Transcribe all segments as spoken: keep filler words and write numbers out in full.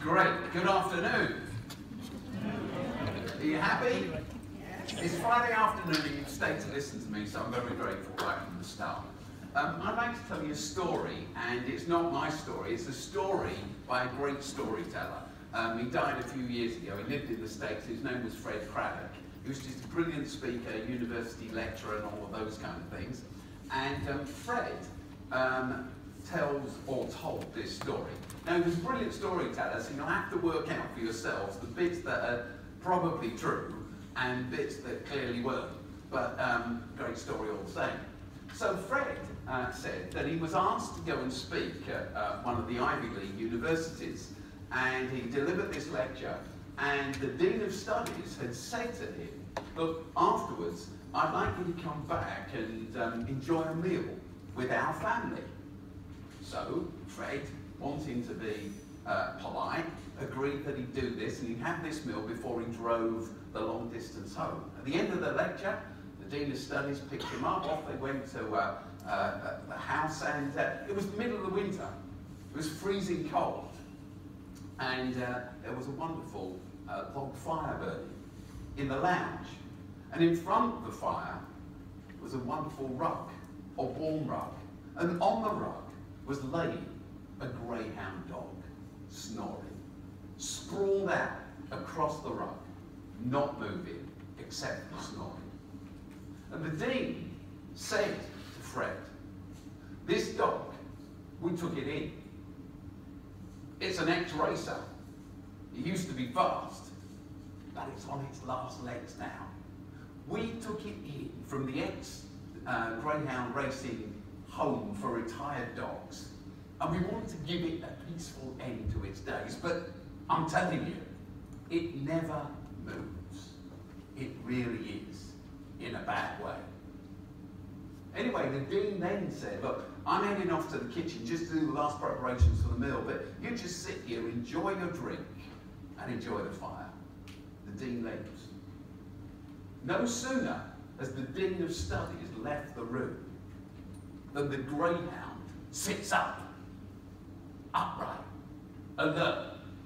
Great, good afternoon. Are you happy? It's Friday afternoon and you've stayed to listen to me, so I'm very grateful right from the start. Um, I'd like to tell you a story, and it's not my story, it's a story by a great storyteller. Um, he died a few years ago. He lived in the States. His name was Fred Craddock. He was just a brilliant speaker, university lecturer, and all of those kind of things. And um, Fred um, tells or told this story. Now, he was a brilliant storyteller, so you'll have to work out for yourselves the bits that are probably true and bits that clearly weren't. But um, great story all the same. So Fred uh, said that he was asked to go and speak at uh, one of the Ivy League universities, and he delivered this lecture, and the Dean of Studies had said to him, look, afterwards, I'd like you to come back and um, enjoy a meal with our family. So Fred, wanting to be uh, polite, agreed that he'd do this, and he'd have this meal before he drove the long distance home. At the end of the lecture, the Dean of Studies picked him up, off they went to uh, uh, the house, and uh, it was the middle of the winter. It was freezing cold, and uh, there was a wonderful uh, log fire burning in the lounge. And in front of the fire was a wonderful rug, a warm rug, and on the rug was laid a greyhound dog, snoring, sprawled out across the rug, not moving except for snoring. And the Dean said to Fred, this dog, we took it in. It's an ex-racer. It used to be fast, but it's on its last legs now. We took it in from the ex-greyhound uh, racing home for retired dogs, and we want to give it a peaceful end to its days, but I'm telling you, it never moves. It really is in a bad way. Anyway, the Dean then said, look, I'm heading off to the kitchen just to do the last preparations for the meal, but you just sit here, enjoy your drink, and enjoy the fire. The Dean leaves. No sooner has the Dean of Studies left the room than the greyhound sits up, upright, alert.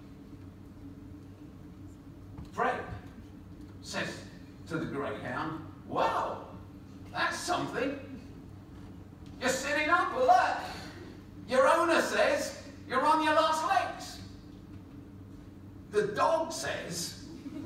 Fred says to the greyhound, wow, that's something. You're sitting up alert. Your owner says you're on your last legs. The dog says,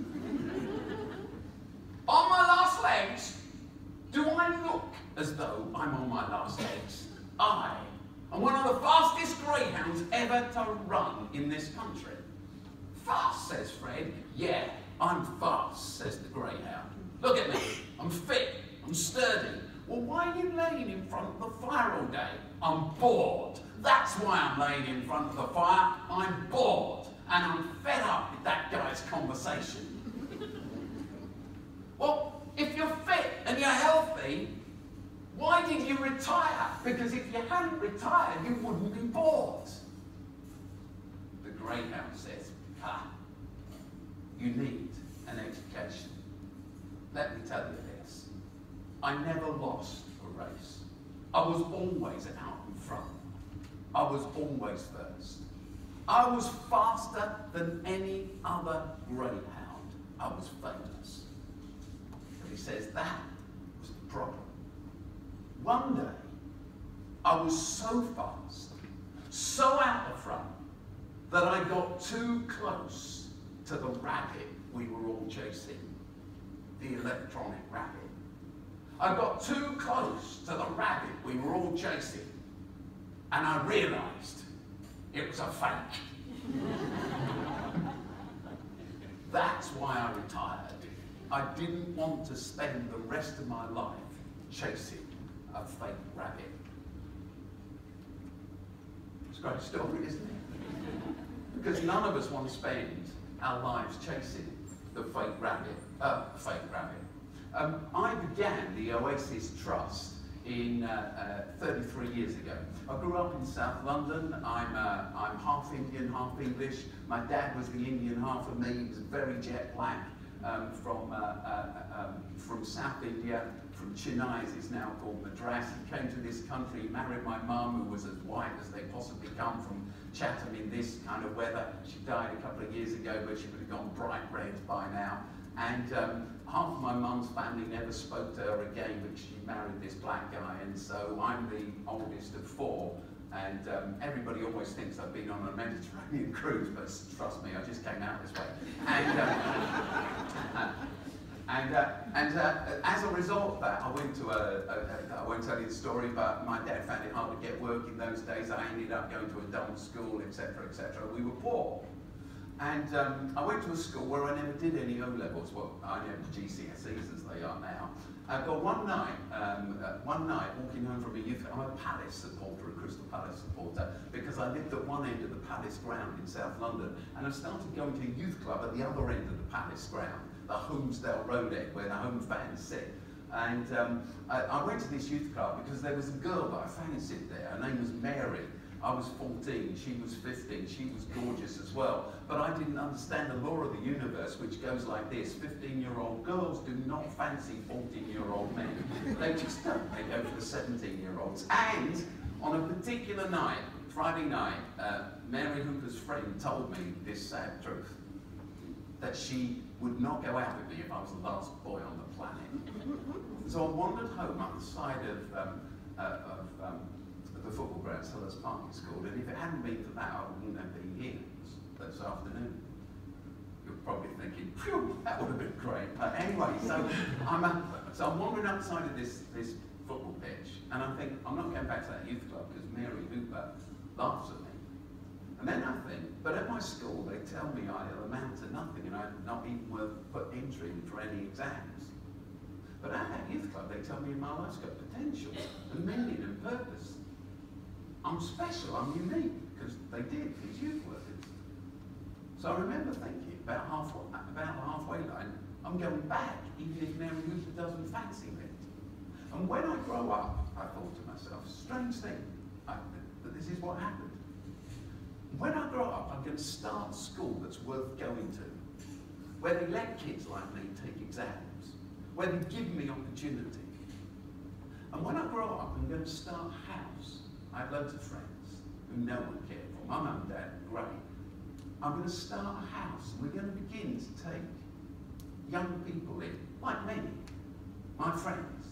on my last legs? Do I look as though I'm on my last legs? I am one of the fastest greyhounds ever to run in this country. Fast, says Fred. Yeah, I'm fast, says the greyhound. Look at me, I'm fit, I'm sturdy. Well, why are you laying in front of the fire all day? I'm bored. That's why I'm laying in front of the fire. I'm bored, and I'm fed up with that guy's conversation. Well, if you're fit and you're healthy, why did you retire? Because if you hadn't retired, you wouldn't be bored. The greyhound says, ah, you need an education. Let me tell you this. I never lost a race. I was always out in front. I was always first. I was faster than any other greyhound. I was famous. But he says that was the problem. One day, I was so fast, so out the front, that I got too close to the rabbit we were all chasing, the electronic rabbit. I got too close to the rabbit we were all chasing, and I realized it was a fake. That's why I retired. I didn't want to spend the rest of my life chasing a fake rabbit. It's a great story, isn't it? Because none of us want to spend our lives chasing the fake rabbit, uh, fake rabbit. Um, I began the Oasis Trust in uh, uh, thirty-three years ago. I grew up in South London. I'm, uh, I'm half Indian, half English. My dad was the Indian half of me. He was very jet black. um, from, uh, uh, um, from South India, from Chennai, as it's now called Madras. He came to this country, married my mum, who was as white as they possibly come, from Chatham in this kind of weather. She died a couple of years ago, but she would have gone bright red by now. And um, half of my mum's family never spoke to her again, but she married this black guy, and so I'm the oldest of four. And um, everybody always thinks I've been on a Mediterranean cruise, but trust me, I just came out this way. And, uh, and, uh, and uh, as a result of that, I went to a, a, a, I won't tell you the story, but my dad found it hard to get work in those days. I ended up going to a dumb school, et cetera, et cetera. We were poor. And um, I went to a school where I never did any O-levels. Well, I never G C S Es as they are now. Uh, but one night, um, uh, one night, walking home from a youth, I'm a Palace supporter, a Crystal Palace supporter, because I lived at one end of the Palace ground in South London, and I started going to a youth club at the other end of the Palace ground, the Holmesdale Road end, where the home fans sit. And um, I, I went to this youth club because there was a girl that I fancied there. Her name was Mary. I was fourteen, she was fifteen, she was gorgeous as well. But I didn't understand the law of the universe, which goes like this. fifteen-year-old girls do not fancy fourteen-year-old men. They just don't. They go for the seventeen-year-olds. And on a particular night, Friday night, uh, Mary Hooper's friend told me this sad truth, that she would not go out with me if I was the last boy on the planet. So I wandered home up the side of, um, uh, of um, the football ground, Sellers Park it's called, and if it hadn't been for that, I wouldn't have been here this afternoon. You're probably thinking, phew, that would have been great. But anyway, so I'm, uh, so I'm wandering outside of this, this football pitch, and I think, I'm not going back to that youth club because Mary Hooper laughs at me. And then I think, but at my school, they tell me I amount to nothing and I'm not even worth put entry in for any exams. But at that youth club, they tell me my life's got potential, and meaning and purpose. I'm special, I'm unique, because they did, these youth workers. So I remember thinking, about halfway, about the halfway line, I'm going back, even if Mary Hooper doesn't fancy me. And when I grow up, I thought to myself, strange thing, I, but this is what happened. When I grow up, I'm going to start a school that's worth going to, where they let kids like me take exams, where they give me opportunity. And when I grow up, I'm going to start a house. I have loads of friends who no one cared for. My mum and dad, great. I'm going to start a house. We're going to begin to take young people in, like me, my friends.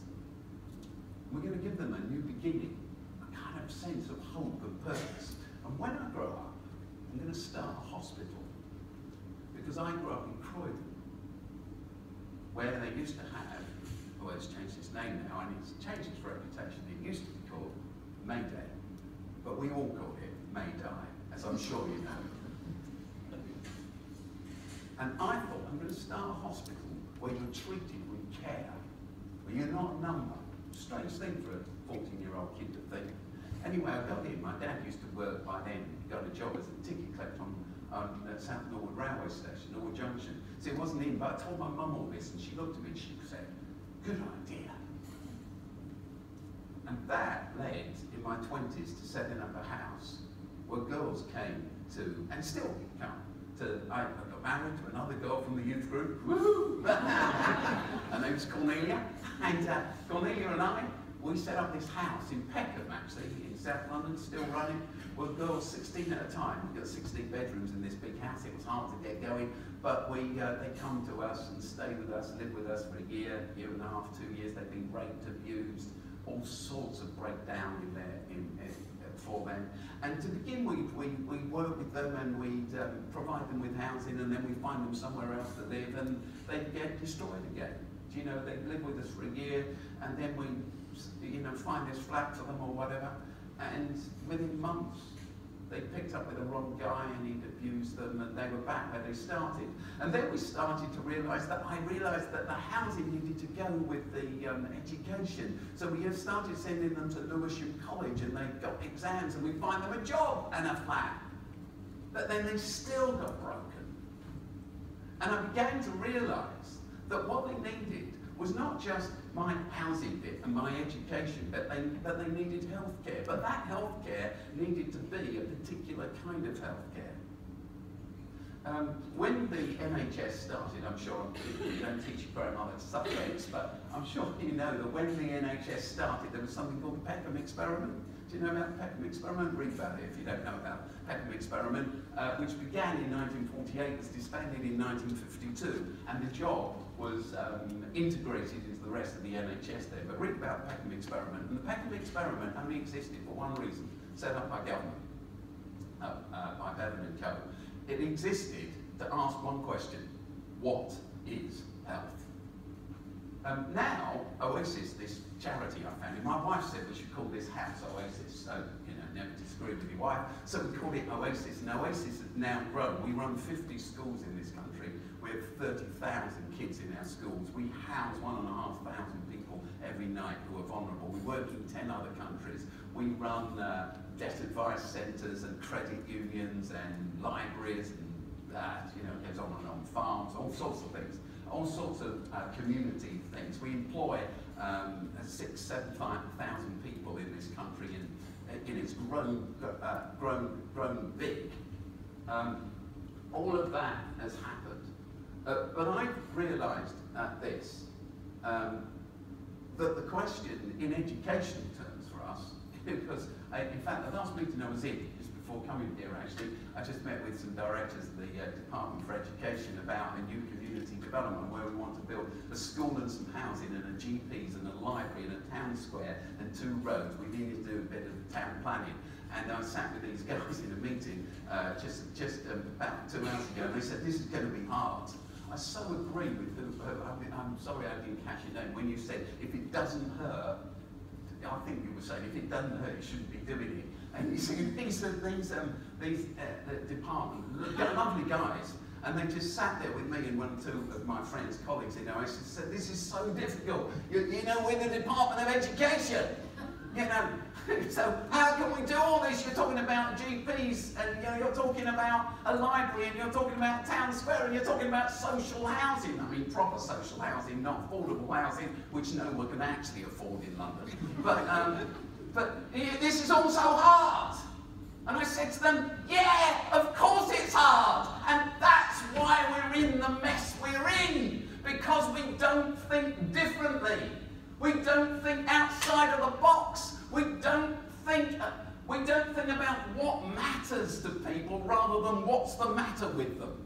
We're going to give them a new beginning, a kind of sense of hope and purpose. And when I grow up, I'm going to start a hospital. Because I grew up in Croydon, where they used to have, well, it's changed its name now, and it's changed its reputation. It used to be called Mayday, but we all call it Mayday, as I'm sure you know. And I thought, I'm going to start a hospital where you're treated with care, where you're not a number. Strange thing for a fourteen-year-old kid to think. Anyway, I got in. My dad used to work by then. He got a job as a ticket collector on um, at South Norwood Railway Station, Norwood Junction. So it wasn't in, but I told my mum all this, and she looked at me and she said, good idea. And that led, in my twenties, to setting up a house where girls came to, and still come, to, I, I got married to another girl from the youth group, woo! Her name's Cornelia, and uh, Cornelia and I, we set up this house in Peckham, actually, in South London, still running, with girls sixteen at a time. We've got sixteen bedrooms in this big house. It was hard to get going, but we, uh, they come to us and stay with us, live with us for a year, year and a half, two years. They've been raped, abused, all sorts of breakdown in their, in, in, for them. And to begin with, we, we work with them and we um, provide them with housing, and then we find them somewhere else to live, and they get destroyed again. Do you know, they live with us for a year, and then we, you know, find this flat for them or whatever, and within months, they picked up with the wrong guy and he'd abused them, and they were back where they started. And then we started to realise that I realised that the housing needed to go with the um, education. So we have started sending them to Lewisham College, and they got exams, and we find them a job and a flat. But then they still got broken. And I began to realise that what they needed was not just my housing bit and my education bit, they, but they needed healthcare. But that healthcare needed to be a particular kind of healthcare. Um, when the N H S started, I'm sure you don't teach your grandmother subjects, but I'm sure you know that when the N H S started, there was something called the Peckham Experiment. Do you know about the Peckham Experiment? Read about it if you don't know about the Peckham Experiment, uh, which began in nineteen forty-eight, was disbanded in nineteen fifty-two, and the job was um, integrated into the rest of the N H S there. But read about the Peckham Experiment, and the Peckham Experiment only existed for one reason, set up by government, uh, uh, by Bevan and Co. It existed to ask one question: what is health? Um, now, Oasis, this charity I founded, my wife said we should call this house Oasis, so, you know, never disagree with your wife, so we called it Oasis, and Oasis has now grown. We run fifty schools in this country, we have thirty thousand kids in our schools, we house one and a half thousand people every night who are vulnerable, we work in ten other countries, we run uh, debt advice centres and credit unions and libraries and that, you know, it goes on and on, farms, all sorts of things. All sorts of uh, community things. We employ um, six, seven, five thousand people in this country, and it has grown, uh, grown, grown big. Um, all of that has happened, uh, but I've realised at this um, that the question in education terms for us, because uh, in fact the last meeting I was in, just before coming here actually, I just met with some directors of the uh, Department for Education about a new community development where we want to build a school and some housing and a G Ps and a library and a town square and two roads. We needed to do a bit of town planning. And I sat with these guys in a meeting uh, just, just um, about two hours ago, and they said, this is going to be hard. I so agree with who, uh, I mean, I'm sorry I didn't catch your name, when you said, if it doesn't hurt, I think you were saying, if it doesn't hurt, you shouldn't be doing it. And you see, these are these um, these uh, the department, they're lovely guys, and they just sat there with me and one or two of my friends, colleagues in Oasis, said, "This is so difficult. You, you know, we're the Department of Education. You know, so how can we do all this? You're talking about G Ps, and you know, you're talking about a library, and you're talking about town square, and you're talking about social housing. I mean, proper social housing, not affordable housing, which no one can actually afford in London. But um, but this is also hard." And I said to them, "Yeah, of course it's hard, and that's why we're in the mess we're in, because we don't think differently. We don't think outside of the box. We don't think, uh, we don't think about what matters to people rather than what's the matter with them.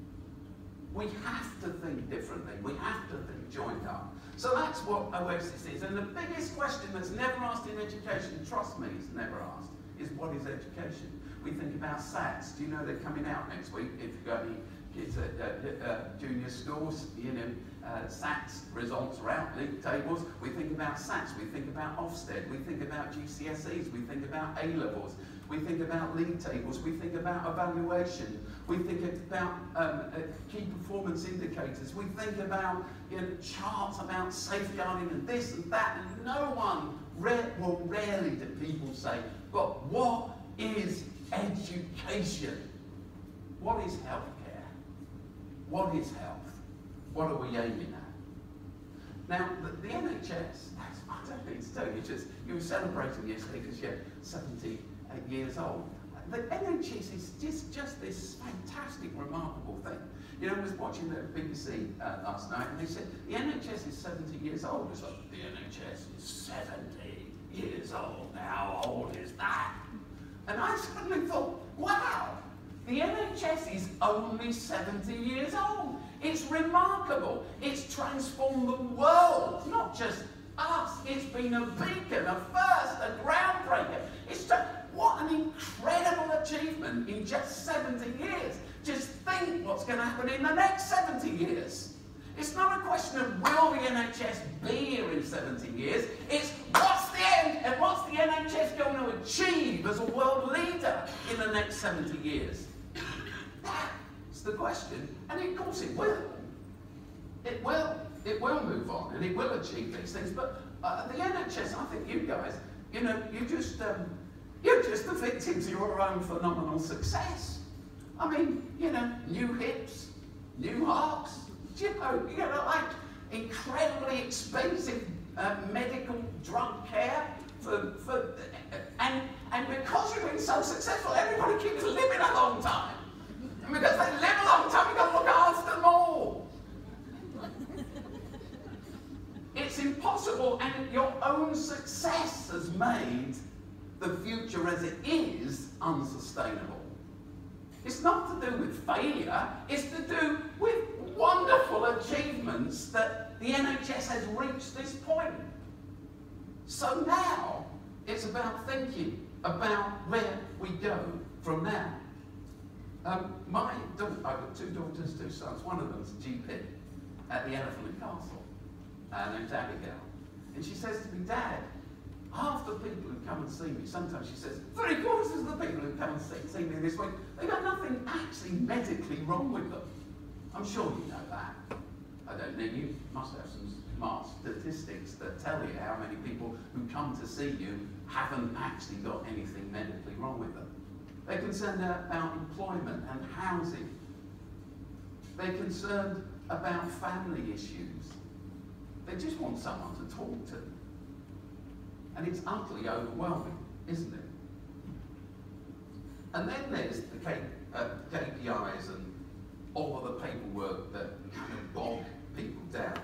We have to think differently. We have to think joined up." So that's what Oasis is. And the biggest question that's never asked in education, trust me, it's never asked, is what is education? We think about SATs. Do you know they're coming out next week? If you've got any kids at uh, uh, junior schools, you know, uh, SATs results are out, league tables. We think about SATs, we think about Ofsted, we think about G C S Es, we think about A-levels, we think about league tables, we think about evaluation, we think about um, uh, key performance indicators, we think about, you know, charts about safeguarding and this and that, and no one, rare, well, rarely do people say, but what is education? What is healthcare? What is health? What are we aiming at? Now, the, the N H S, I don't need to tell you, just, you were celebrating yesterday because you're seventy-eight years old. The N H S is just, just this fantastic, remarkable thing. You know, I was watching the B B C uh, last night, and they said, the N H S is seventy years old. It's like, the N H S is seventy years old. How old is that? And I suddenly thought, wow, the N H S is only seventy years old. It's remarkable. It's transformed the world, not just us. It's been a beacon, a first, a groundbreaker. It's just, what an incredible achievement in just seventy years. Just think what's going to happen in the next seventy years. It's not a question of will the N H S be here in seventy years. It's what's the end and what's the N H S going to achieve as a world leader in the next seventy years? That's the question, and of course it will. It will. It will move on, and it will achieve these things. But uh, the N H S, I think you guys, you know, you just um, you're just the victims of your own phenomenal success. I mean, you know, new hips, new hearts, you know, you know, like incredibly expensive uh, medical drug care for for, and and because you've been so successful, everybody keeps living a long time. And because they live a long not to do with failure, it's to do with wonderful achievements that the N H S has reached this point. So now, it's about thinking about where we go from now. Um, my daughter, I've got two daughters, two sons. One of them's a G P at the Elephant and Castle, uh, named Abigail. And she says to me, Dad, half the people who come and see me, sometimes she says, three quarters of the people who come and see, see me this week, they've got nothing actually medically wrong with them. I'm sure you know that. I don't know, you must have some smart statistics that tell you how many people who come to see you haven't actually got anything medically wrong with them. They're concerned about employment and housing. They're concerned about family issues. They just want someone to talk to. And it's utterly overwhelming, isn't it? And then there's the K, uh, K P Is and all of the paperwork that kind of bog people down.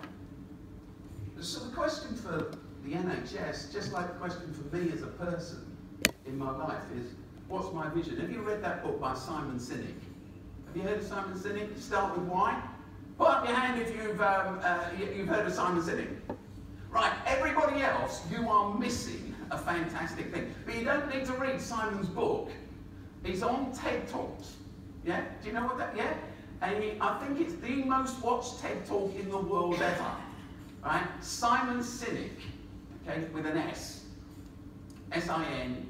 So the question for the N H S, just like the question for me as a person in my life, is what's my vision? Have you read that book by Simon Sinek? Have you heard of Simon Sinek? Start with why? Put up your hand if you've, um, uh, you've heard of Simon Sinek. Right, everybody else, you are missing a fantastic thing. But you don't need to read Simon's book. He's on TED Talks. Yeah? Do you know what that, yeah? And he, I think it's the most watched TED Talk in the world ever. Right? Simon Sinek, okay, with an S. S I N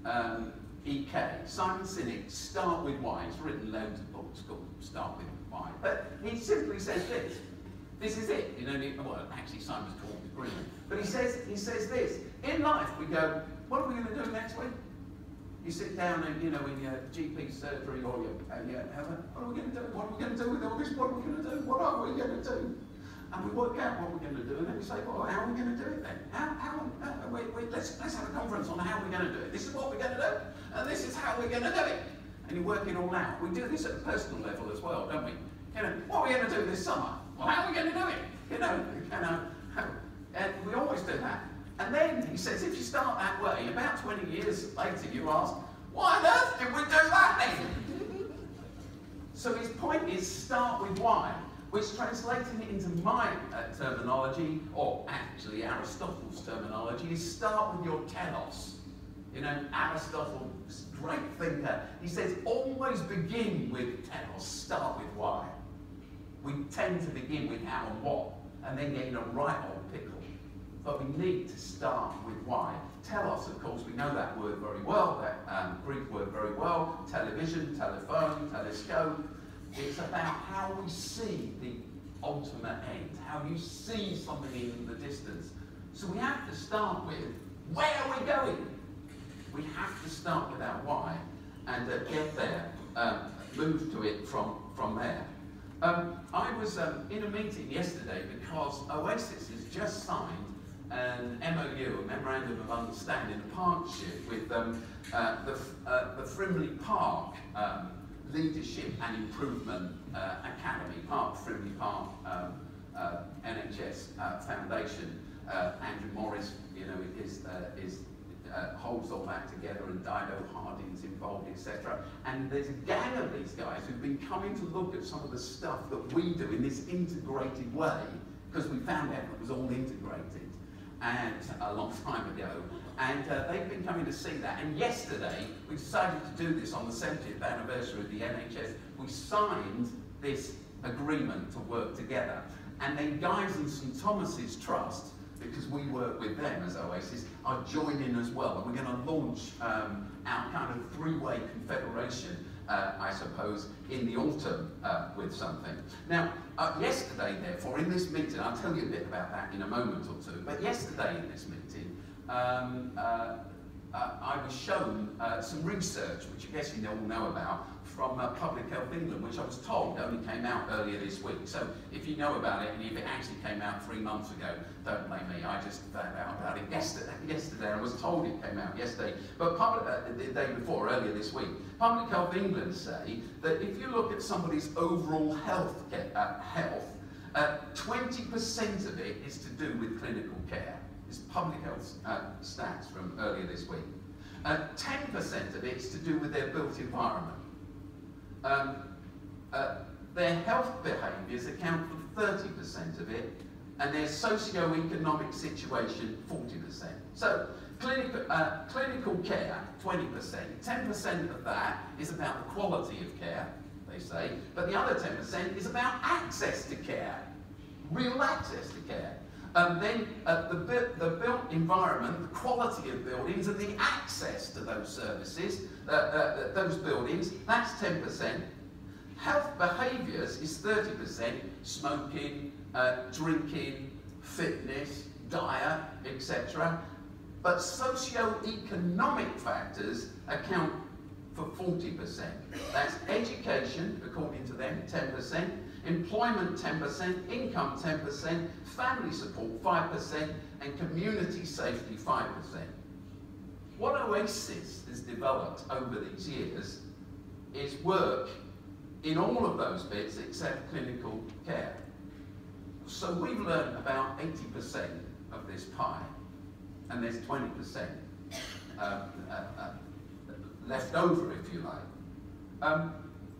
E K. Simon Sinek, Start With Why. He's written loads of books called Start With Why. But he simply says this. This is it. You know, well, actually Simon's talk is brilliant. But he says, he says this. In life, we go, what are we going to do next week? You sit down and, you know, in your G P surgery or your, and you have a, what are we going to do? What are we going to do with all this? What are we going to do? What are we going to do? And we work out what we're going to do, and then we say, well, how are we going to do it then? How, how, uh, wait, wait, let's, let's have a conference on how we're going to do it. This is what we're going to do, and this is how we're going to do it. And you work it all out. We do this at a personal level as well, don't we? You know, what are we going to do this summer? Well, how are we going to do it? You know, you know, how, and we always do that. And then he says, if you start that way, about twenty years later, you ask, why on earth did we do that then? So his point is, start with why, which translating it into my uh, terminology, or actually Aristotle's terminology, is start with your telos. You know, Aristotle, great thinker, he says, always begin with telos, start with why. We tend to begin with how and what, and then get in a right old pickle. But we need to start with why. Telos, of course, we know that word very well, that um, Greek word very well. Television, telephone, telescope. It's about how we see the ultimate end, how you see something in the distance. So we have to start with, where are we going? We have to start with our why and uh, get there, um, move to it from, from there. Um, I was um, in a meeting yesterday because Oasis has just signed an M O U, a Memorandum of Understanding, a partnership with um, uh, the, uh, the Frimley Park um, Leadership and Improvement uh, Academy, part of Frimley Park um, uh, N H S uh, Foundation. Uh, Andrew Morris, you know, is, uh, is uh, holds all that together, and Dido Harding's involved, et cetera. And there's a gang of these guys who've been coming to look at some of the stuff that we do in this integrated way, because we found out it was all integrated, and a long time ago. And uh, they've been coming to see that. And yesterday, we decided to do this on the seventieth anniversary of the N H S. We signed this agreement to work together. And then Guy's and St Thomas's Trust, because we work with them as Oasis, are joining as well. And we're going to launch um, our kind of three-way confederation, uh, I suppose, in the autumn uh, with something. Now, uh, yesterday, therefore, in this meeting, I'll tell you a bit about that in a moment or two, but yesterday in this meeting, um, uh, uh, I was shown uh, some research, which I guess you all know about, from uh, Public Health England, which I was told only came out earlier this week. So if you know about it, and if it actually came out three months ago, don't blame me, I just found out about it yesterday. Yesterday, I was told it came out yesterday. But public, uh, the day before, earlier this week, Public Health England say that if you look at somebody's overall health, uh, health, uh, twenty percent of it is to do with clinical care. It's public health uh, stats from earlier this week. ten percent uh, of it is to do with their built environment. Um, Their health behaviours account for thirty percent of it, and their socio-economic situation, forty percent. So, clinical, uh, clinical care, twenty percent. ten percent of that is about the quality of care, they say, but the other ten percent is about access to care, real access to care. And then uh, the, bu the built environment, the quality of buildings, and the access to those services, uh, uh, those buildings, that's ten percent. Health behaviours is thirty percent, smoking, uh, drinking, fitness, diet, et cetera. But socio-economic factors account for forty percent. That's education, according to them, ten percent, employment ten percent, income ten percent, family support five percent, and community safety five percent. What Oasis has developed over these years is work in all of those bits except clinical care. So we've learned about eighty percent of this pie, and there's twenty percent uh, uh, uh, left over, if you like. Um,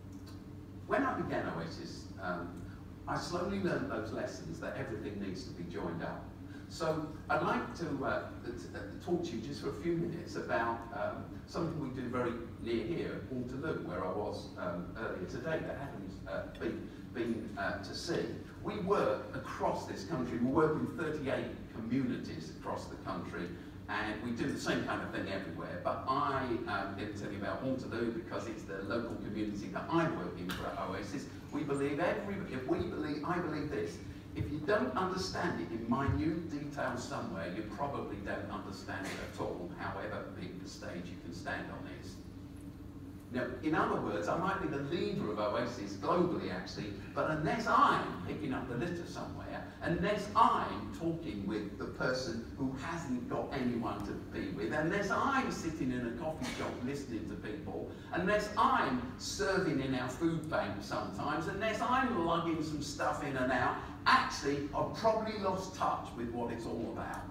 when I began Oasis, um, I slowly learned those lessons that everything needs to be joined up. So I'd like to uh, talk to you just for a few minutes about um, something we do very near here at Waterloo, where I was um, earlier today, that Adam's uh, been, been uh, to see. We work across this country. We work in thirty-eight communities across the country, and we do the same kind of thing everywhere. But I am going to tell you about Waterloo because it's the local community that I work in for Oasis. We believe every, if we believe, I believe this. If you don't understand it in minute detail somewhere, you probably don't understand it at all, however big the stage you can stand on is. Now, in other words, I might be the leader of Oasis globally, actually, but unless I'm picking up the litter somewhere, unless I'm talking with the person who hasn't got anyone to be with, unless I'm sitting in a coffee shop listening to people, unless I'm serving in our food bank sometimes, unless I'm lugging some stuff in and out, actually, I've probably lost touch with what it's all about.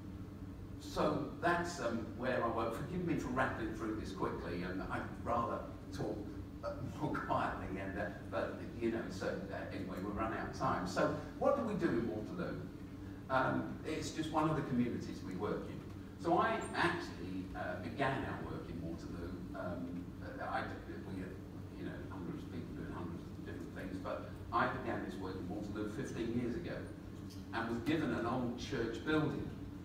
So that's um, where I work. Forgive me for rattling through this quickly, and I'd rather talk uh, more quietly, and, uh, but, you know, so uh, anyway, we'll run out of time. So what do we do in Waterloo? Um, it's just one of the communities we work in. So I actually uh, began our work in Waterloo. Um, I, we had, you know, hundreds of people doing hundreds of different things, but I began this work in Waterloo fifteen years ago, and was given an old church building.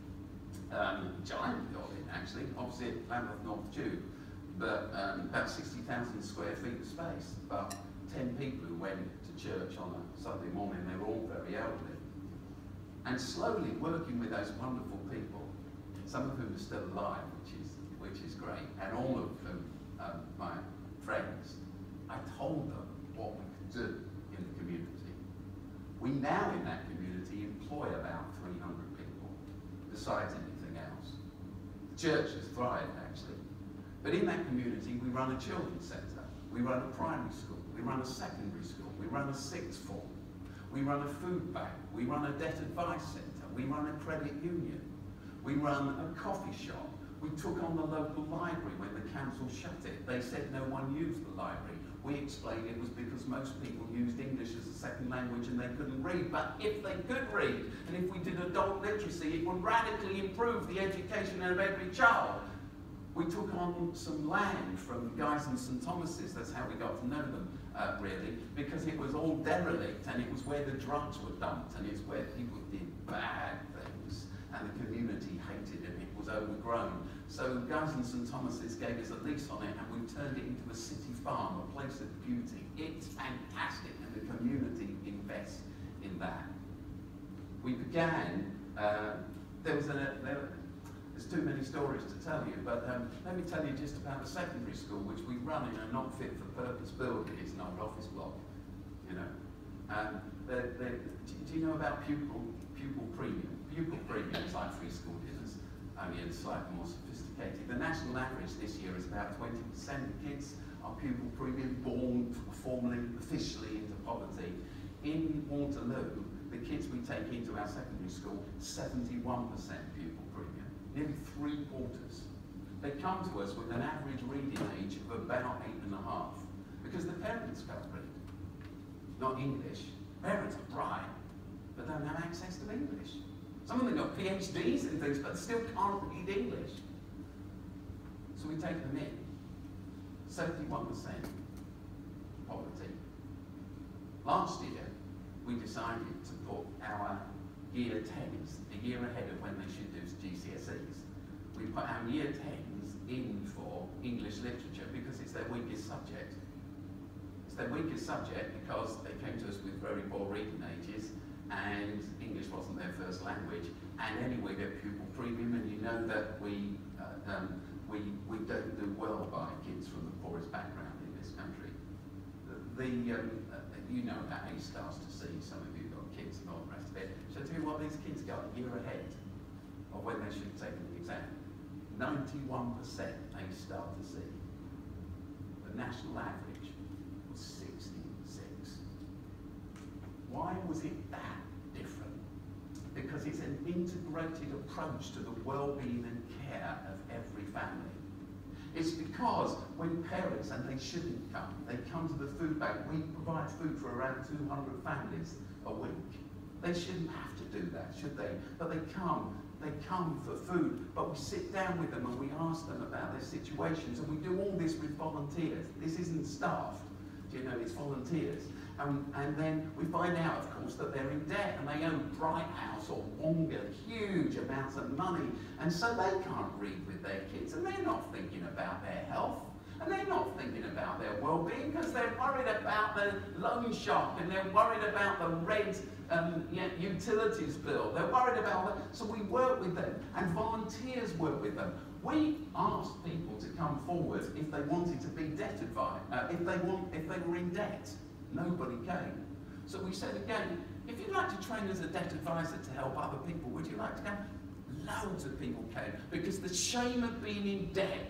Um, giant building, actually, opposite Lambeth North Tube, but um, about sixty thousand square feet of space. About ten people who went to church on a Sunday morning. They were all very elderly. And slowly working with those wonderful people, some of whom are still alive, which is, which is great, and all of them, um, my friends, I told them what we could do in the community. We now, in that community, employ about three hundred people, besides anything else. The church has thrived, actually. But in that community, we run a children's centre, we run a primary school, we run a secondary school, we run a sixth form, we run a food bank, we run a debt advice centre, we run a credit union, we run a coffee shop. We took on the local library when the council shut it. They said no one used the library. We explained it was because most people used English as a second language and they couldn't read. But if they could read, and if we did adult literacy, it would radically improve the education of every child. We took on some land from Guy's and St Thomas's, that's how we got to know them, uh, really, because it was all derelict and it was where the drugs were dumped and it's where people did bad things and the community hated it, it was overgrown. So Guy's and St Thomas's gave us a lease on it and we turned it into a city farm, a place of beauty. It's fantastic and the community invests in that. We began, uh, there was a, there, there's too many stories to tell you, but um, let me tell you just about the secondary school, which we run in a not fit for purpose building. It's an old office block, you know. Um, they're, they're, do, do you know about pupil, pupil premium? Pupil premium is like free school dinners, only it's slightly more sophisticated. The national average this year is about twenty percent of kids are pupil premium, born formally, officially into poverty. In Waterloo, the kids we take into our secondary school, seventy-one percent pupil premium, nearly three quarters. They come to us with an average reading age of about eight and a half, because the parents can't read. not English. Parents are bright, but don't have access to English. Some of them got P H Ds and things, but still can't read English. So we take them in. seventy-one percent poverty. Last year, we decided to put our year tens, a year ahead of when they should do G C S Es. We put our year tens in for English literature because it's their weakest subject. It's their weakest subject because they came to us with very poor reading ages and English wasn't their first language. And anyway, they're pupil premium, and you know that we, uh, um, we, we don't do well by kids from the poorest background in this country. The, the um, uh, you know about A stars to C, some of you got kids and all the rest of it. So I tell you what, these kids got a year ahead of when they should have taken the exam. ninety-one percent A star to C. The national average was sixty-six. Why was it that different? Because it's an integrated approach to the well-being and care of every family. It's because when parents, and they shouldn't come, they come to the food bank. We provide food for around two hundred families a week. They shouldn't have to do that, should they? But they come, they come for food, but we sit down with them and we ask them about their situations, and we do all this with volunteers. This isn't staffed, you know, it's volunteers. Um, and then we find out, of course, that they're in debt and they owe Bright House or Wonga huge amounts of money, and so they can't read with their kids, and they're not thinking about their health, and they're not thinking about their well-being because they're worried about the loan shock, and they're worried about the red um, yeah, utilities bill. They're worried about that. So we work with them, and volunteers work with them. We asked people to come forward if they wanted to be debt advised, uh, if they want, if they were in debt. Nobody came. So we said again, if you'd like to train as a debt advisor to help other people, would you like to come? Loads of people came, because the shame of being in debt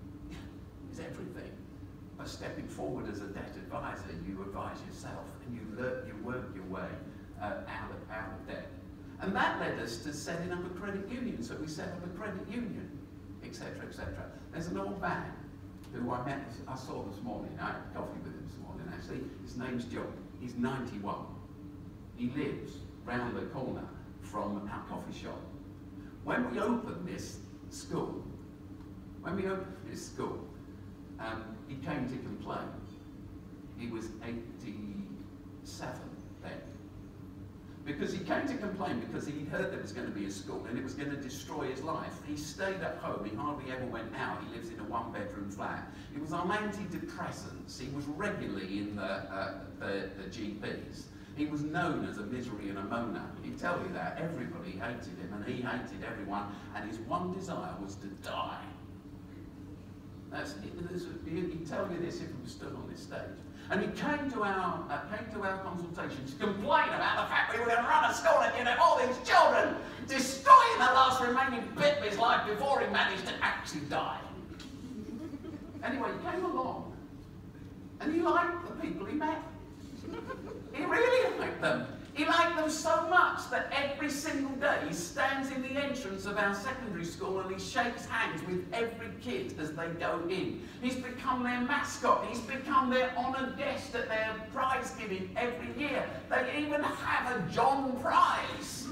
is everything. By stepping forward as a debt advisor, you advise yourself and you learn, you work your way uh, out, of, out of debt. And that led us to setting up a credit union. So we set up a credit union, et cetera, et cetera. There's an old man who I met, I saw this morning. I had coffee with him this morning, actually. His name's John. He's ninety-one. He lives round the corner from our coffee shop. When we opened this school, when we opened this school, um, he came to complain. He was eighty-seven then. Because he came to complain because he heard there was going to be a school and it was going to destroy his life. He stayed at home, he hardly ever went out, he lives in a one-bedroom flat. He was on antidepressants, he was regularly in the, uh, the, the G Ps. He was known as a misery and a moaner. He'd tell you that. Everybody hated him and he hated everyone, and his one desire was to die. That's, he'd tell you this if he was stood on this stage. And he came to our uh, came to our consultation to complain about the fact we were going to run a school and, you know, all these children, destroying the last remaining bit of his life before he managed to actually die. Anyway, he came along, and he liked the people he met. He really liked them. He liked them so much that every single day he stands in the entrance of our secondary school and he shakes hands with every kid as they go in. He's become their mascot. He's become their honoured guest at their prize giving every year. They even have a John Prize.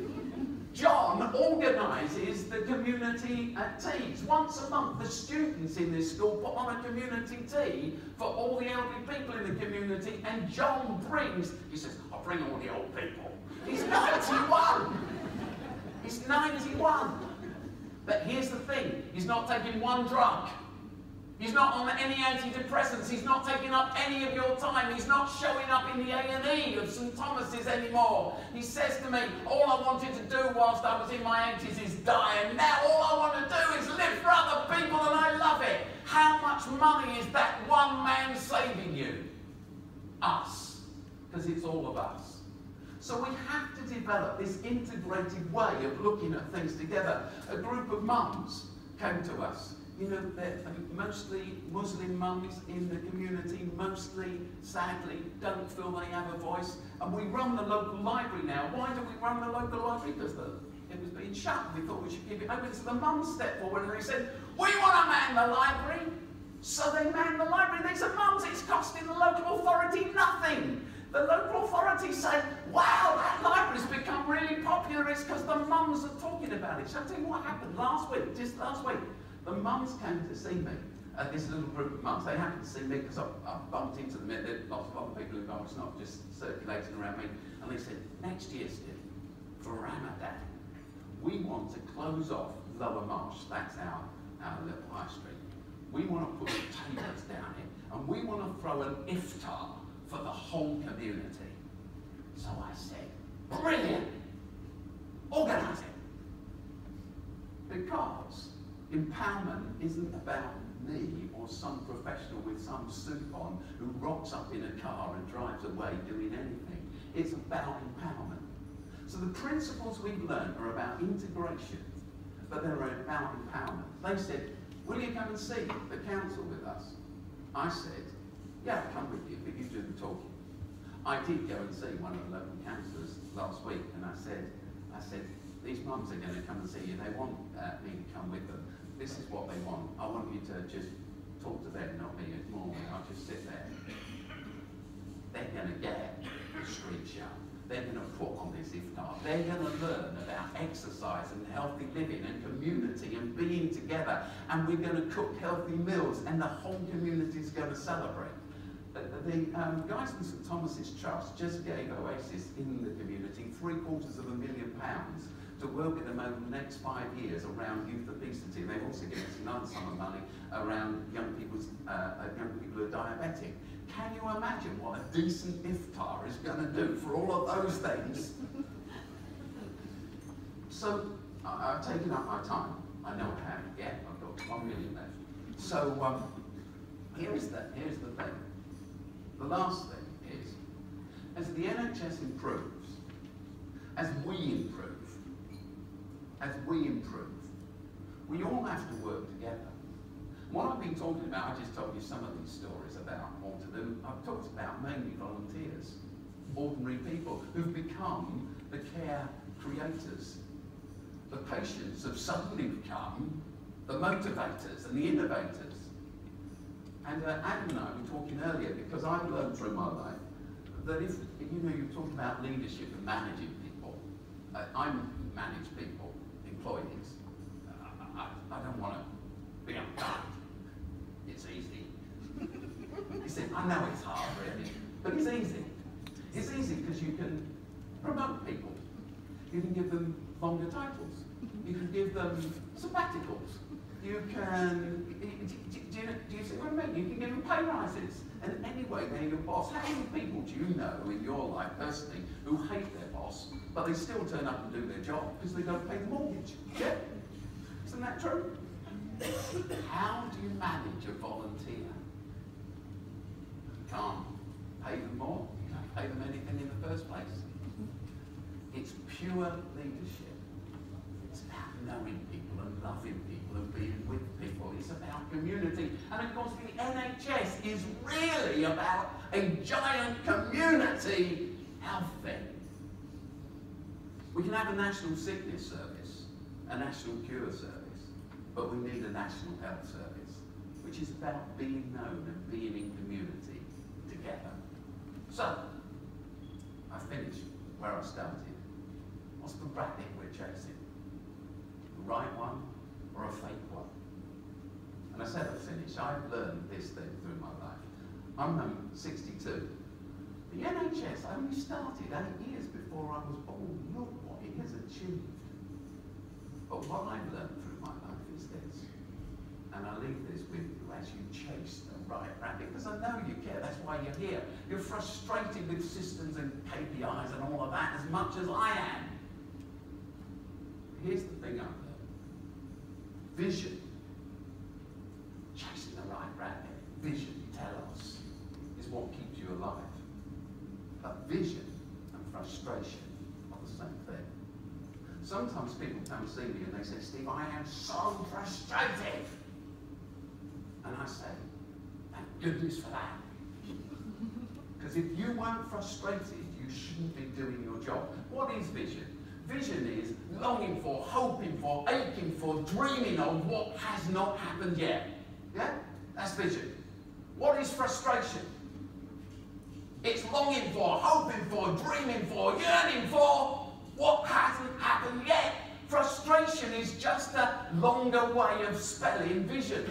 John organises the community uh, teas. Once a month, the students in this school put on a community tea for all the elderly people in the community, and John brings, he says, I'll bring all the old people. He's ninety-one. He's ninety-one. But here's the thing, he's not taking one drug. He's not on any antidepressants. He's not taking up any of your time. He's not showing up in the A and E of St Thomas's anymore. He says to me, all I wanted to do whilst I was in my eighties is die, and now all I want to do is live for other people, and I love it. How much money is that one man saving you? Us. Because it's all of us. So we have to develop this integrated way of looking at things together. A group of mums came to us. You know, they're mostly Muslim mums in the community, mostly, sadly, don't feel they have a voice. And we run the local library now. Why do we run the local library? Because the, it was being shut. We thought we should keep it open. So the mums stepped forward and they said, we want to man the library. So they manned the library. They said, mums, it's costing the local authority nothing. The it's because the mums are talking about it. Shall I tell you what happened last week? Just last week. The mums came to see me. Uh, this little group of mums, they happened to see me because I, I bumped into them. There are lots of other people involved, it's not just circulating around me. And they said, next year, Steve, for Ramadan, we want to close off Lower Marsh, that's our, our little high street. We want to put tables down here, and we want to throw an iftar for the whole community. So I said, brilliant! Organise it! Because empowerment isn't about me or some professional with some suit on who rocks up in a car and drives away doing anything. It's about empowerment. So the principles we've learned are about integration, but they're about empowerment. They said, will you come and see the council with us? I said, yeah, I'll come with you, but you do the talking. I did go and see one of the local councillors last week, and I said, I said, these mums are going to come and see you. They want uh, me to come with them. This is what they want. I want you to just talk to them, not me. Ignore me. I'll just sit there. They're going to get the street show. They're going to put on this iftar. They're going to learn about exercise and healthy living and community and being together. And we're going to cook healthy meals, and the whole community is going to celebrate. The, the um, guys from St Thomas's Trust just gave Oasis in the community three quarters of a million pounds to work with them over the next five years around youth obesity. They've also given us another sum of money around young, people's, uh, young people who are diabetic. Can you imagine what a decent iftar is going to do for all of those things? So, I, I've taken up my time. I know I have. Yeah, I've got one million left. So, um, here's the, here's the thing. The last thing is, as the N H S improves, as we improve, as we improve, we all have to work together. What I've been talking about, I just told you some of these stories about what to do. I've talked about mainly volunteers, ordinary people who've become the care creators. The patients have suddenly become the motivators and the innovators. And uh, Adam and I were talking earlier, because I've learned through my life that if, you know, you're talking about leadership and managing people. Uh, I manage people, employees. Uh, I, I don't want to be unkind. It's easy. You see, I know it's hard, really, but it's easy. It's easy because you can promote people. You can give them longer titles. You can give them sabbaticals. You can, do, do, do, do you see what I mean? You can give them pay rises. And anyway, they're your boss. How many people do you know in your life personally who hate their boss, but they still turn up and do their job because they've got to pay the mortgage? Yeah? Isn't that true? How do you manage a volunteer? You can't pay them more. You don't pay them anything in the first place. It's pure leadership. It's about knowing people and loving people and being with people. It's about community. And of course the N H S is really about a giant community health thing. We can have a national sickness service, a national cure service, but we need a national health service, which is about being known and being in community together. So, I finished where I started. What's the rabbit we're chasing? The right one or a fake one? And I said I finished. I've learned this thing through my life. I'm um, sixty-two. The N H S only started eight years before I was born. Look what it has achieved. But what I've learned through my life is this. And I leave this with you as you chase the right rabbit, because I know you care, that's why you're here. You're frustrated with systems and K P Is and all of that as much as I am. Here's the thing I've learned. Vision, chasing the right rabbit, vision, telos, is what keeps you alive. But vision and frustration are the same thing. Sometimes people come see me and they say, Steve, I am so frustrated. And I say, thank goodness for that. Because if you weren't frustrated, you shouldn't be doing your job. What is vision? Vision is longing for, hoping for, aching for, dreaming of what has not happened yet. Yeah? That's vision. What is frustration? It's longing for, hoping for, dreaming for, yearning for what hasn't happened gap, and yet frustration is just a longer way of spelling vision.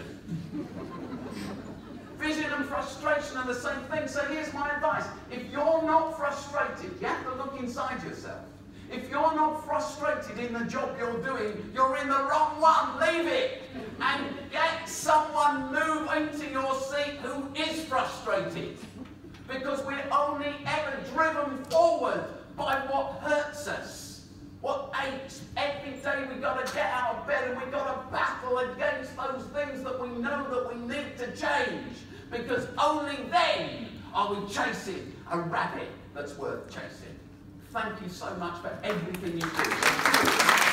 Vision and frustration are the same thing. So here's my advice. If you're not frustrated, you have to look inside yourself. If you're not frustrated in the job you're doing, you're in the wrong one. Leave it. And get someone move into your seat who is frustrated. Because we're only ever driven forward by what hurts us, what aches. Every day we've got to get out of bed and we've got to battle against those things that we know that we need to change. Because only then are we chasing a rabbit that's worth chasing. Thank you so much for everything you do.